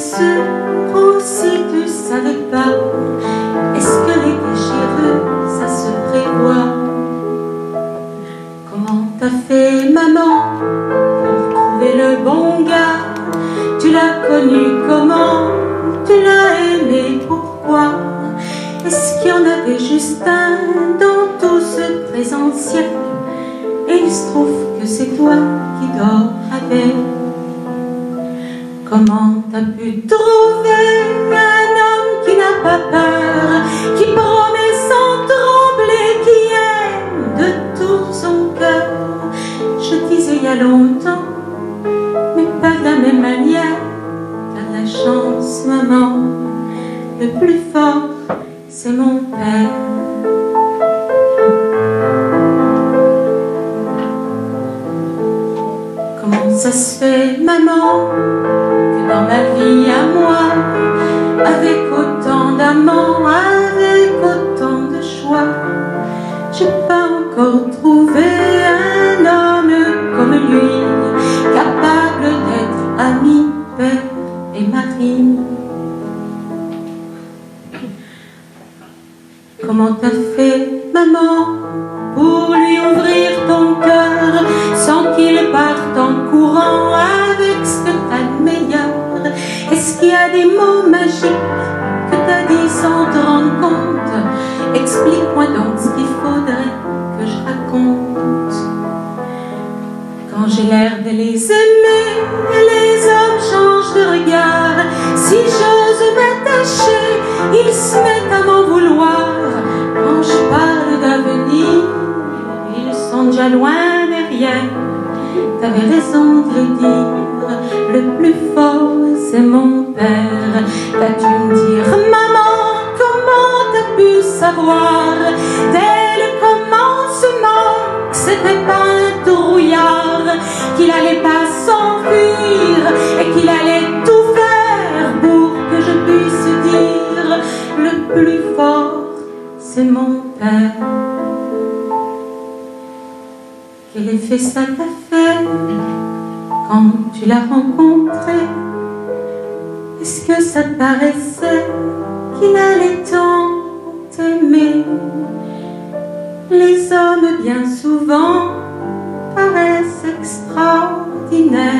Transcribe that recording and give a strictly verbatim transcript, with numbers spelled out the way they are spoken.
sûr, ou si tu savais pas, est-ce que les déchireux, ça se prévoit? Comment t'as fait, maman, pour trouver le bon gars? Tu l'as connu comment? Tu l'as aimé pourquoi? Est-ce qu'il y en avait juste un dans tout ce présent siècle? Et il se trouve que c'est toi qui dors avec. Comment t'as pu trouver un homme qui n'a pas peur, qui promet sans trembler, qui aime de tout son cœur? Je disais il y a longtemps, mais pas de la même manière. T'as de la chance, maman, le plus fort, c'est mon père. Comment ça se fait, maman, que dans ma vie à moi, avec autant d'amants, avec autant de choix, j'ai pas encore trouvé un homme comme lui, capable d'être ami, père et mari? Comment t'as fait, maman, pour lui ouvrir ton cœur sans qu'il parte en courant avec ce que t'as de meilleur? Est-ce qu'il y a des mots magiques que t'as dit sans te rendre compte? Explique-moi donc ce qu'il faudrait que je raconte. Quand j'ai l'air de les aimer, les hommes changent de regard. Si j'ose m'attacher, ils se mettent à m'en vouloir. Quand je parle d'avenir, ils sont déjà loin derrière. T'avais raison de le dire, le plus fort c'est mon père. T'as dû me dire, maman, comment t'as pu savoir dès le commencement que c'était pas un trouillard, qu'il allait pas s'enfuir et qu'il allait tout faire pour que je puisse dire, le plus fort c'est mon père. Quel effet ça t'a fait quand tu l'as rencontré? Est-ce que ça te paraissait qu'il allait tant t'aimer? Les hommes bien souvent paraissent extraordinaires,